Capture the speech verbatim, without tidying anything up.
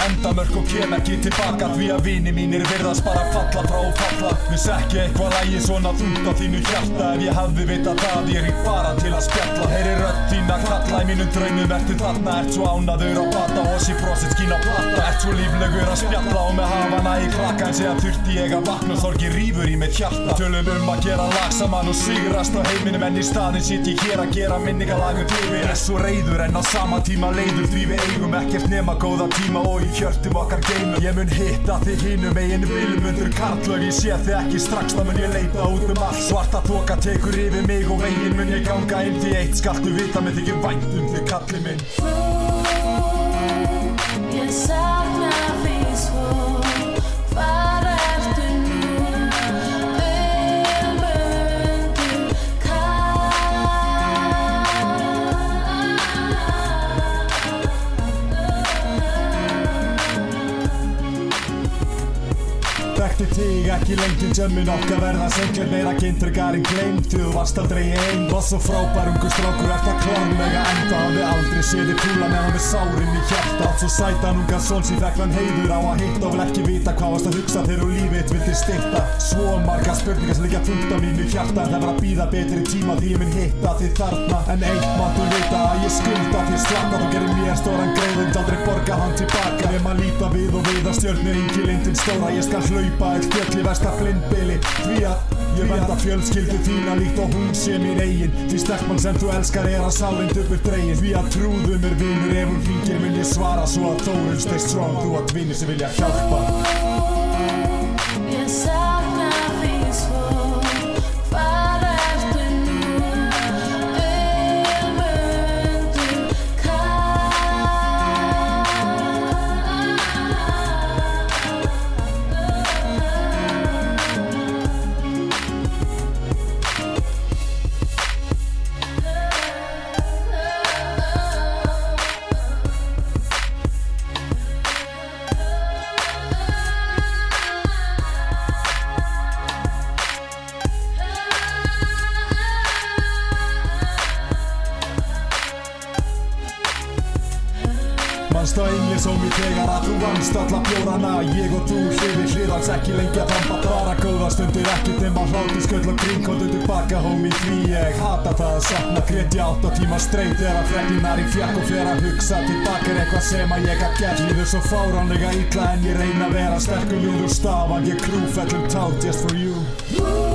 endamörk og kem ekki tilbaka, því að vini mínir virðast bara falla frá og falla. Viss ekki eitthvað lægi svona þungt á þínu hjarta, ef ég hafði vitað það, ég hring bara til að spjalla. Heyri rödd þína kalla í mínum draumum, ertu þarna, ert svo ánægður á bata og sí brosið skín á plata. Ert svo líflegur að spjalla og með hafana í klakka, en segja þurfti ég að vakna og sorgin rífur í mitt hjarta. Tölum um að gera lag saman og sigrast á heiminum, en í staðinn sitt ég hér að gera minningalag um þig. Ég er svo reiður en á sama tíma leiður, því við eigum ekkert nema góða tíma og í hjörtum okkar geymum. Ég mun hitta þig hinum megin Vilmundur Karl, ég sé þig ekki strax, þá mun ég leita út um allt. Svarta þoka tekur yfir mig og veginn mun ég ganga inn, því eitt skaltu vita með þykir vænt um þig kallið minn. Ég sakna þín svo, hvar ertu nú, Vilmundur Karl? Þekkti þig ekki lengi, tjömmin okkar verða senkir meira kindregarinn gleymd, því þú varst aldrei ein. Var svo frábær ungur strákur, ert að klárlega enda, hafði aldrei séð þig fúla með hann með sárin í hjarta. Allt svo sætan ungar són sem fekk hann heiður á að hitta og vil ekki vita hvað varst að hugsa þegar þú lífið þitt vildi stytta. Svo margar spurningar sem liggja þungt á mínu hjarta, en það var að bíða betri tíma því ég mun hitta þig þarna. En eitt máttu vita að ég skulda þér slatta, þú gerir mér stóran greiðund, aldrei borga hann tilbaka. Ef maður líta við og við að stjörnu engilindin stóra, ég skal hlaupa eitt fjöll í versta blindbili, því að ég verða fjölskyldu þína líkt og hún sé mín eigin. Því stelpan sem þú elskar er að sárind upp úr dregin, því að trúðu mér vinur, ef hún hringir mun ég svara, svo að Þórun stay strong, þú átt vinir sem vilja hjálpa. Ég sakna þín svo, hvar ertu nú, Vilmundur Karl? Manst á englisómi þegar að þú vannst alla bjórana, ég og þú hlið við hlið, alls ekki lengi að þamba, bara góða stundir, ekkert nema hlátursköll og grín. Komdu tilbaka homie, því ég hata það að sakna, grét ég átta tíma straight þegar freglunar í fjakk, og fer að hugsa tilbaka er eitthvað sem að ég gat gert. Líður svo fáránlega illa en ég reyna að vera sterkur ljóður stafan, ég krúfellum tár just for you.